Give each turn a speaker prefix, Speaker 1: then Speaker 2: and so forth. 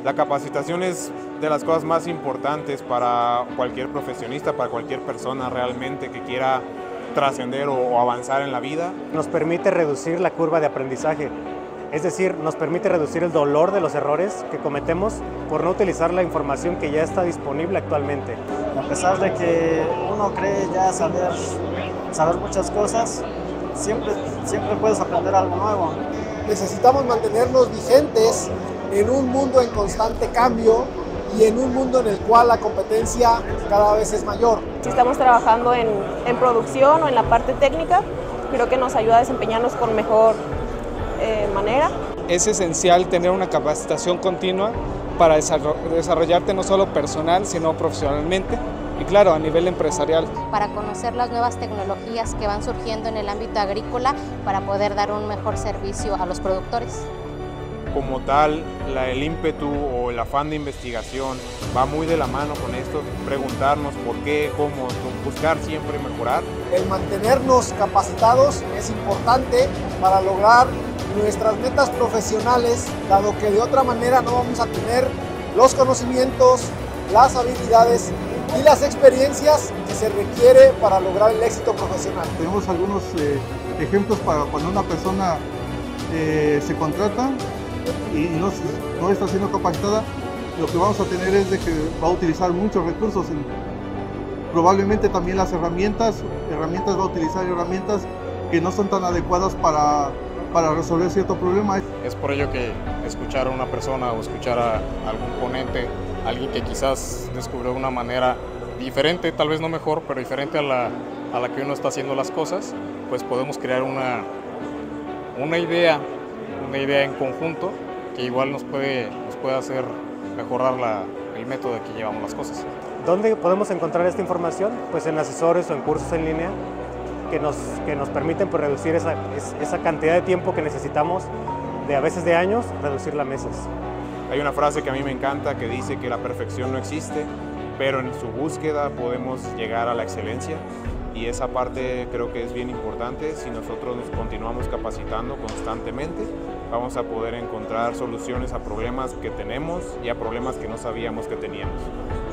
Speaker 1: La capacitación es de las cosas más importantes para cualquier profesionista, para cualquier persona realmente que quiera trascender o avanzar en la vida.
Speaker 2: Nos permite reducir la curva de aprendizaje, es decir, nos permite reducir el dolor de los errores que cometemos por no utilizar la información que ya está disponible actualmente.
Speaker 3: A pesar de que uno cree ya saber muchas cosas, siempre puedes aprender algo nuevo.
Speaker 4: Necesitamos mantenernos vigentes en un mundo en constante cambio y en un mundo en el cual la competencia cada vez es mayor.
Speaker 5: Si estamos trabajando en producción o en la parte técnica, creo que nos ayuda a desempeñarnos con mejor manera.
Speaker 6: Es esencial tener una capacitación continua para desarrollarte no solo personal, sino profesionalmente y claro, a nivel empresarial.
Speaker 7: Para conocer las nuevas tecnologías que van surgiendo en el ámbito agrícola para poder dar un mejor servicio a los productores.
Speaker 1: Como tal, el ímpetu o el afán de investigación va muy de la mano con esto, preguntarnos por qué, cómo, buscar siempre mejorar.
Speaker 4: El mantenernos capacitados es importante para lograr nuestras metas profesionales, dado que de otra manera no vamos a tener los conocimientos, las habilidades y las experiencias que se requiere para lograr el éxito profesional.
Speaker 8: Tenemos algunos ejemplos para cuando una persona se contrata y no está siendo capacitada, lo que vamos a tener es de que va a utilizar muchos recursos, probablemente también las herramientas va a utilizar herramientas que no son tan adecuadas para resolver cierto problema.
Speaker 9: Es por ello que escuchar a una persona o escuchar a algún ponente, alguien que quizás descubrió una manera diferente, tal vez no mejor, pero diferente a la que uno está haciendo las cosas, pues podemos crear una idea en conjunto que igual nos puede hacer mejorar el método de que llevamos las cosas.
Speaker 2: ¿Dónde podemos encontrar esta información? Pues en asesores o en cursos en línea que nos permiten pues, reducir esa cantidad de tiempo que necesitamos, a veces de años, reducirla a meses.
Speaker 1: Hay una frase que a mí me encanta que dice que la perfección no existe, pero en su búsqueda podemos llegar a la excelencia. Y esa parte creo que es bien importante. Si nosotros nos continuamos capacitando constantemente, vamos a poder encontrar soluciones a problemas que tenemos y a problemas que no sabíamos que teníamos.